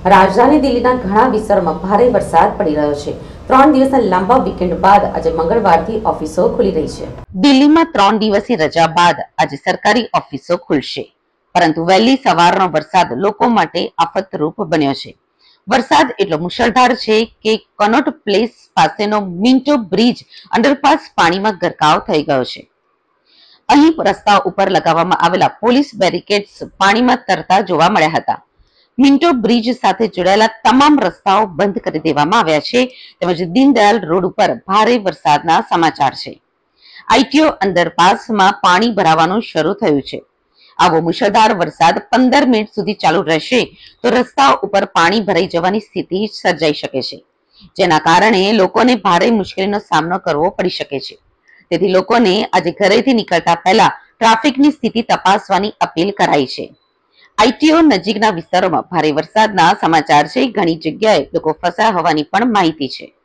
રાજધાની દિલ્હીના ઘણા વિસ્તારોમાં ભારે વરસાદ પડી રહ્યો છે। 3 દિવસના લાંબા વીકેન્ડ બાદ આજે મંગળવારથી ઓફિસો ખુલી રહી છે। દિલ્હીમાં 3 દિવસની રજા બાદ આજે સરકારી ઓફિસો ખુલશે, પરંતુ વહેલી સવારનો વરસાદ લોકો માટે આફતરૂપ બન્યો છે। વરસાદ એટલો મુશળધાર છે કે કનોટ પ્લેસ પાસેનો મિન્ટો બ્રિજ અંડરપાસ પાણીમાં ગરકાવ થઈ ગયો છે। અહીં રસ્તા ઉપર લગાવવામાં આવેલા પોલીસ બેરિકેડ્સ પાણીમાં તરતા જોવા મળ્યા હતા। મિન્ટો બ્રિજ સાથે જોડાયેલા તમામ રસ્તાઓ બંધ કરી દેવામાં આવ્યા છે, તેમજ દીનદયાલ રોડ ઉપર ભારે વરસાદના સમાચાર છે। આઈટીઓ અંડરપાસમાં પાણી ભરાવાનું શરૂ થયું છે। આવો મુશળધાર વરસાદ 15 મિનિટ સુધી ચાલુ રહેશે તો રસ્તાઓ ઉપર પાણી ભરાઈ જવાની સ્થિતિ સર્જાઈ શકે છે, જેના કારણે લોકોને ભારે મુશ્કેલીનો સામનો કરવો પડી શકે છે। તેથી લોકોને આજે ઘરેથી નીકળતા પહેલા ટ્રાફિકની સ્થિતિ તપાસવાની અપીલ કરાઈ છે। આઈટીઓ નજીકના વિસ્તારોમાં ભારે વરસાદના સમાચાર છે। ઘણી જગ્યાએ લોકો ફસાયા હોવાની પણ માહિતી છે।